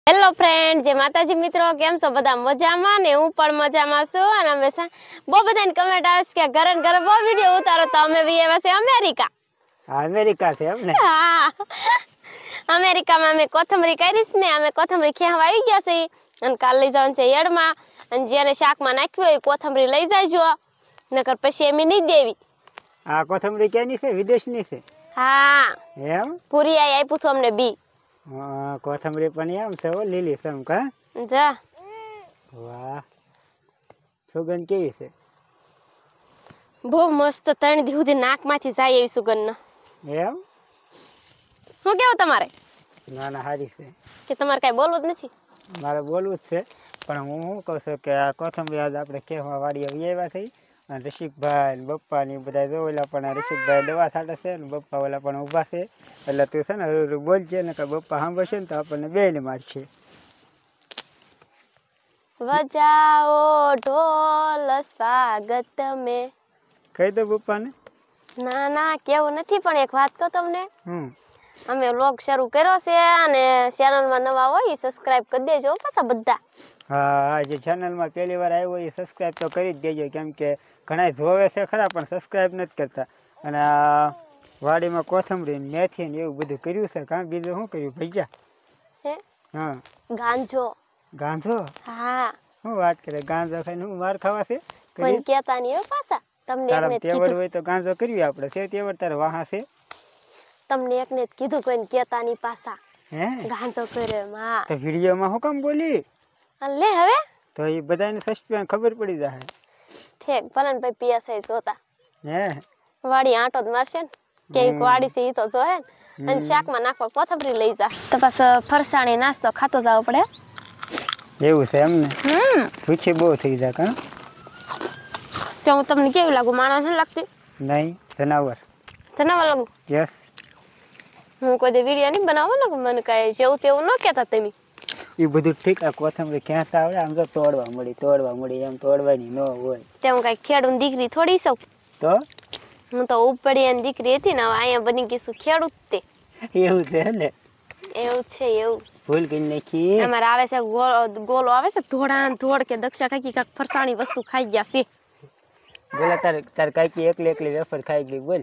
Hello friend, જય માતાજી મિત્રો, કેમ છો બધા? મજામાં ને? હું પણ મજામાં છું. અને અમે બહુ બધાની કમેન્ટ આવે છે કે ઘરે ને ઘરે બહુ વિડિયો ઉતારો, તો અમે બી આવ્યા છે અમેરિકા. અમેરિકા છે એમ ને? હા, અમેરિકામાં અમે કોથમરી કરીશ ને, અમે કોથમરી ખેવા આવી ગયા છે. અને કાલ લઈ જવાનું છે યડમાં. અને જેને શાકમાં નાખ્યું હોય કોથમરી લઈ જાયજો, નકર પછી એમ નહીં દેવી. આ કોથમરી ક્યાંની છે? વિદેશની છે? હા એમ? પૂરી આપ્યું છું અમને બી. કોથમરી પણ એમ છે હો, લીલી સમ કા? જા વાહ, સુગંધ કેવી છે? બહુ મસ્ત, 3 દી સુધી નાકમાંથી જાય એવી સુગંધ. એમ? શું કેવું તમારે? ના ના, સારી છે. કે તમારે કઈ બોલવું જ નથી? મારે બોલવું જ છે, પણ હું શું કહું છું કે આ કોથમરી આજ આપણે કેવા વાડીએ આવ્યા થઈ, અને ઋષિકભાઈ ને બપ્પા ને બધા જો ઓલા પણ ઋષિકભાઈ દવા છાંટે છે ને બપ્પા ઓલા પણ ઊભા છે. એટલે તું છે ને બોલજે ને કે બપ્પા સાંભળશે ને તો આપણને બેને મારશે. વજાઓ ઢોલ સ્વાગત મેં. કહી દો બપ્પાને. ના ના, કેવું નથી, પણ એક વાત કહું તમને. અમે વ્લોગ શરૂ કર્યો છે અને ચેનલમાં નવા હોય સબસ્ક્રાઇબ કરી દેજો પાછા બધા. હા, જે ચેનલમાં પહેલી વાર આવ્યો એ સબસ્ક્રાઇબ તો કરી જ દેજો, કેમ કે ઘણા જોવે છે ખરા પણ સબસ્ક્રાઇબ નથી કરતા. અને આ વાડીમાં કોથમરી મેથી ને એવું બધું કર્યું છે. કાં બીજું શું કર્યું ભૈયા? હે? હા, ગાંજો. ગાંજો? હા. શું વાત કરે? ગાંજો ખાઈને હું માર ખાવા છે? કોઈ કહેતા નહીં હો પાછા. તમને તારા એકને તેવડ હોય તો ગાંજો કરવી આપણે. છે તેવડ તારે વાહા છે? તમને એકને જ કીધું, કોઈને કહેતા નહીં પાછા. હે? ગાંજો કરે. હા. તો વિડીયોમાં શું કામ બોલી? લે હવે તો એ બધાને સસ્પેન્સ ખબર પડી જાય. ઠેક ભલન ભાઈ પીએસઆઈ જોતા. હે? વાડી આંટો જ મારશે ને, કે વાડી છે ઈ તો જોહે ને. અને શાકમાં નાખવા કોથમરી લઈ જા. તો પાછો ફરસાણી નાસ્તો ખાતો જાવ પડે. એવું છે એમ ને? પૂછી બહુ થઈ જાય કા? તો હું તમને કેવી લાગુ? માણસ નથી લાગતી? નહીં, જનાવર. જનાવર લાગુ? યસ. હું કોઈ વિડીયો નહીં બનાવો ને, મને કાંઈ જેવું તેવું ન કહેતા તમે. એ બધું ઠીક. આ કોથમરી ક્યાં આવડે? આમ તો તોડવા મળી એમ તોડવાની ન હોય. તે હું કાંઈ ખેડૂત દીકરી થોડી છું. તો હું તો ઉપડી અને દીકરી હતી ને, હવે અહીંયા બની ગઈશું ખેડૂત. તે એવું છે ને? એવું છે એવું. ભૂલ કરી નાખી. અમારે આવે છે ગોલો આવે છે ધોળ કે દક્ષા કાકી કાંક ફરસાણી વસ્તુ ખાઈ ગયા છે. બોલા તાર કાકી એકલી વેફર ખાઈ ગઈ. બોલ.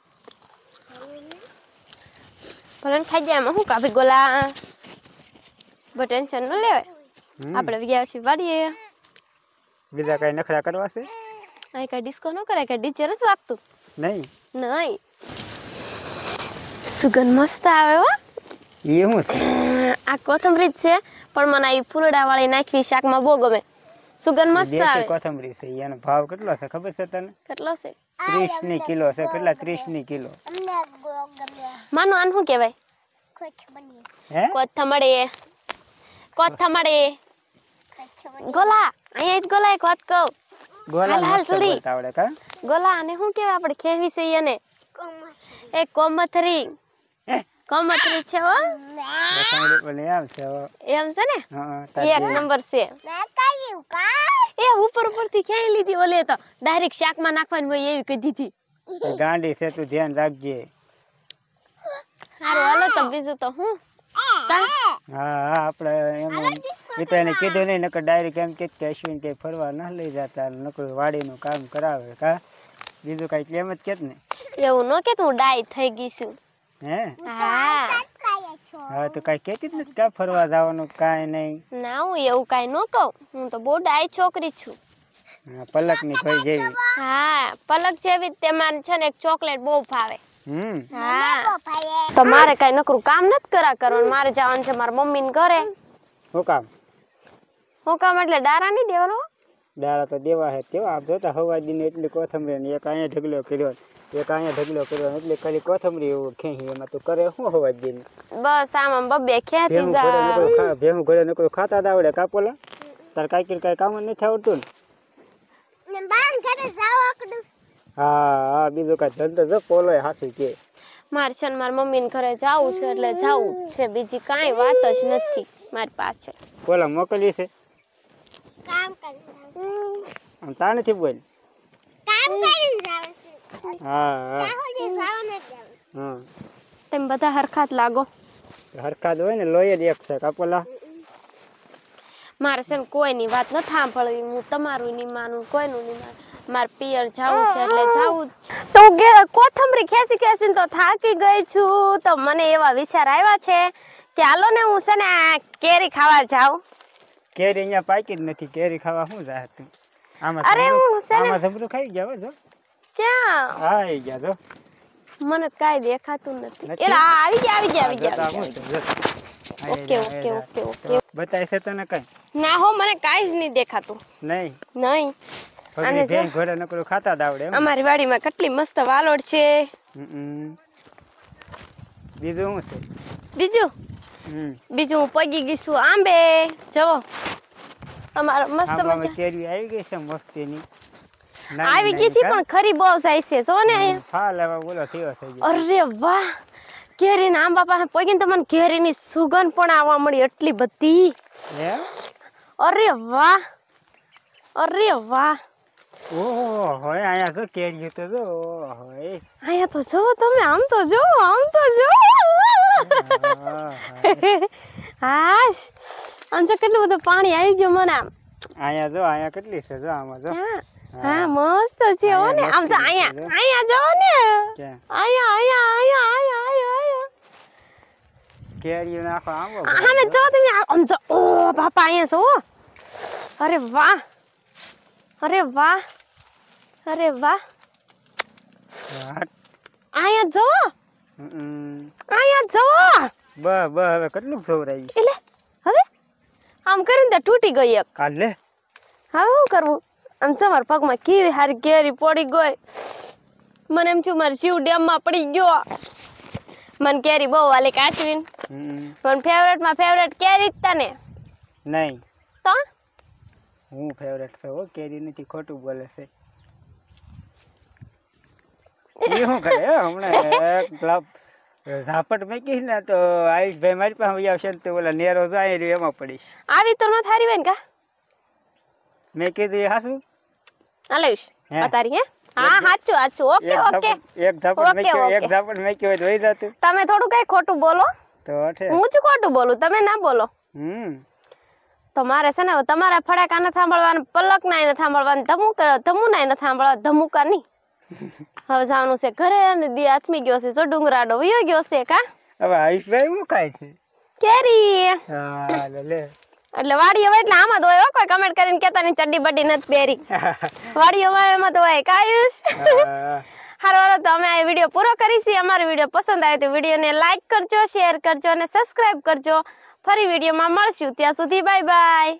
ભલે ખાઈ જાય, એમાં શું કાપી ગોલા? બહુ ટેન્શન ન લેવાય. આપણે ગયા છીએ વાડીએ. બીજા કઈ નખરા કરવા છે? અહીં કઈ ડિસ્કો ન કરાય, કઈ ડીજે નથી વાગતું. નહીં નહીં. સુગંધ મસ્ત આવે હો. એ શું છે? આ કોથમરી જ છે, પણ મને આ ફૂલડા વાળી નાખવી શાકમાં બહુ ગમે. સુગંધ મસ્ત આવે. કોથમરી છે. એનો ભાવ કેટલો છે ખબર છે તને? કેટલો છે? 30 ની કિલો છે. કેટલા? 30 ની કિલો. માનું આને શું કહેવાય? હે? કોથમરી. કોથમરી. ગોલા, અહીંયા જ ગોલા એક વાત કહું. ગોલા હાલ જલ્દી આવડે કા? ગોલા આને શું કહેવાય? આપણે ખેવી છે એને. એ કોમથરી. કોમથરી છે હો. કોથમરી પણ એમ છે હો. એમ છે ને? હા, એક નંબર છે. એ ઉપરથી ક્યાંય લીધી? ઓલે તો ડાયરેક્ટ શાકમાં નાખવાની હોય એવી કહી દીધી. ગાંડી છે, તું ધ્યાન રાખજે. હારું હાલો તો બીજું તો હું. હા, આપણે એમ મિત્રને કીધું નહીં, નકર ડાયરેક્ટ એમ કે અશ્વિન કે ફરવા ના લઈ જતા, નકર વાડીનું કામ કરાવે કા? બીજું કઈ એમ જ કેત ને? એવું ન કે હું ડાય થઈ ગઈ છું. હે? હા. હા, તો કઈ કેતી જ નથી કા ફરવા જવાનું? કાંઈ નહીં. ના, હું એવું કઈ ન કહું. હું તો બહુ ડાય છોકરી છું. પલક ની ભાઈ જેવી. હા, પલક જેવી. તેમાં છે ને એક ચોકલેટ બહુ ભાવે. હા. તો મારે કઈ નકરું કામ નથી કરા કરવાનું. મારે જવાનું છે મારા મમ્મી ને ઘરે. શું કામ? હું કામ એટલે ડારા નહીં દેવાનો. ડાળા તો દેવા હે. કેવા આપ જોતા હવાજી ને એટલી કોથમરી ને એક અહીંયા ઢગલો કર્યો, એક અહીંયા ઢગલો કર્યો, એટલે ખાલી કોથમરી એવું ખેંચી. એમાં તું કરે શું હવાજી ને? બસ આમાં બબ્બે ખેતી જા. ભેહું ઘરે નકરું ખાતા જ આવડે કાપોલા? તાર કાંઈ કઈ કામ નથી આવડતું ને? હા, બીજું કઈ ધંધો જો પોલો હાથું કે. મારે છે ને મારા મમ્મી ને ઘરે જવું છે એટલે જવું જ છે. બીજી કાંઈ વાત જ નથી મારી પાસે. પોલા મોકલી છે? તાર નથી બોલ. હા. તમે બધા હરખાત લાગો. હરખા જ હોય ને, લોહી જ એક છે કાપોલા. મારે છે ને કોઈની વાત ન સાંભળવી, હું તમારું નહીં માનું, કોઈનું નહીં માનું. મારે પિયર જાવું છે એટલે જાવું જ. તો કોથમરી ખેંચી ખેંચીને તો થાકી ગઈ છું. તો મને એવા વિચાર આવ્યા છે કે હાલો ને હું છે ને કેરી ખાવા જાઉં. કેરી અહીંયા પાકી જ નથી, કેરી ખાવા શું જાય તું? અરે હું છે ને આમાં જબરું ખાઈ ગયા જો. ક્યાં આવી ગયા જો. મને કાઈ દેખાતું નથી. એલા આવી ગયા. Okay okay okay okay. બતાય છે તને કઈ? ના હો, મને કાઈ જ નહીં દેખાતું. નહીં નહીં. અને જે ઘોડે નકરું ખાતા જ આવડે એમ. અમારી વાડીમાં કેટલી મસ્ત વાલોડ છે. બીજું શું છે? બીજું હું પગી ગઈ છું આંબે. જવો અમારો મસ્ત મજા કેરી આવી ગઈ છે મસ્તીની. આવી ગઈ થી પણ ખરી બહુ જાય છે. જો ને અહીંયા ફા લેવા બોલો થયો છે. અરે વાહ, કેરી ના આંબા પાસે પગીને તો મને કેરીની સુગંધ પણ આવવા મળી એટલી બધી. અરે વાહ, અરે વાહ. ઓહો, હોય અહીંયા તો કેરી તો જો. હોય અહીંયા તો જો તમે, આમ તો જો, આમ તો જો. હાશ, આમ તો કેટલું બધું પાણી આવી ગયું મને. આમ અહીંયા જો, અહીંયા કેટલી છે જો. આમાં જો. હા મસ્ત છે હો ને. આમ જો અહીંયા જો ને. અહીંયા કેરી નાખો આંબો. આમે જો તમે, આમ જો. ઓ બાપા, અહીંયા જો. અરે વાહ, અરે વાહ, અરે વાહ. અહીંયા જો, અહીંયા જો. હવે કેટલું સવરાઈ એટલે હવે આમ કરીને તો તૂટી ગઈ એક. કાઢ લે. હવે શું કરવું? આમ તમારા પગમાં કેવી હારી કેરી પડી ગઈ. મને એમ થયું મારી જીવ ડેમમાં પડી ગયો. મને કેરી બહુ વાલી કાચવીન. પણ ફેવરેટમાં ફેવરેટ કેરી જ તને. નહીં તો હું ફેવરેટ છે હો, કેરી નથી. ખોટું બોલે છે. એ શું કરે હમણાં ઝાપટ મેકીશ ને તો આયુષભાઈ મારી પાસે આવશે ને તો ઓલા નેરો જાય રહ્યો એમાં પડીશ. આવી તો ન થારી હોય ને કા? મેં કીધું હાસું આલાયુષ અતારી હે? હા સાચું. Okay okay. એક ઝાપટ મેક્યો હોય તો વહી જતું. તમે થોડું કઈ ખોટું બોલો તો હું જ ખોટું બોલું, તમે ના બોલો. તો મારે છે ને તમારા ફડાકા ન સાંભળવાનું, પલક ના ન સાંભળવાનું, ધમુ ના ન સાંભળવા, ધમુકા નહીં. હવે જવાનું છે ઘરે અને દી આથમી ગયો છે. જો ડુંગરાડો વયો ગયો છે કા? હવે આયુષભાઈ શું ખાય છે? કેરી. લે એટલે વાડીઓ હોય એટલે આમાં તો હોય. કોઈ કમેન્ટ કરીને કેતા ની ચડ્ડી બડી નથી પહેરી. વાડીઓ એમાં તો હોય કાયુષ. હારો તો અમે આ વિડીયો પૂરો કરીશી. અમારો વિડીયો પસંદ આવે તો વિડીયોને લાઈક કરજો, શેર કરજો અને સબસ્ક્રાઇબ કરજો. ફરી વિડીયોમાં મળશું. ત્યાં સુધી બાય બાય.